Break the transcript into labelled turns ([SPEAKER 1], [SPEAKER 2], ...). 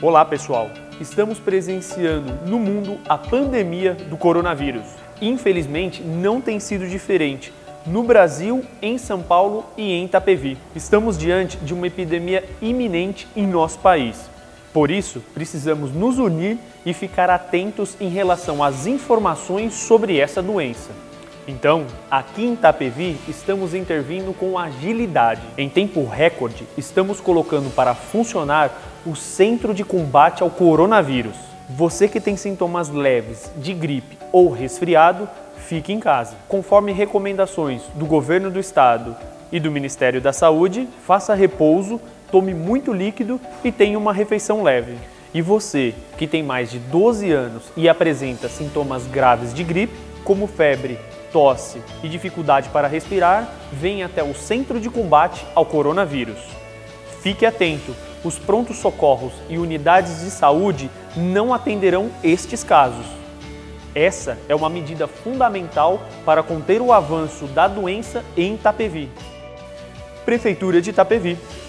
[SPEAKER 1] Olá pessoal, estamos presenciando no mundo a pandemia do coronavírus. Infelizmente não tem sido diferente no Brasil, em São Paulo e em Itapevi. Estamos diante de uma epidemia iminente em nosso país. Por isso, precisamos nos unir e ficar atentos em relação às informações sobre essa doença. Então, aqui em Itapevi, estamos intervindo com agilidade. Em tempo recorde, estamos colocando para funcionar o Centro de Combate ao Coronavírus. Você que tem sintomas leves de gripe ou resfriado, fique em casa. Conforme recomendações do Governo do Estado e do Ministério da Saúde, faça repouso, tome muito líquido e tenha uma refeição leve. E você que tem mais de 12 anos e apresenta sintomas graves de gripe, como febre, tosse e dificuldade para respirar, venha até o Centro de Combate ao Coronavírus. Fique atento, os prontos socorros e unidades de saúde não atenderão estes casos. Essa é uma medida fundamental para conter o avanço da doença em Itapevi. Prefeitura de Itapevi.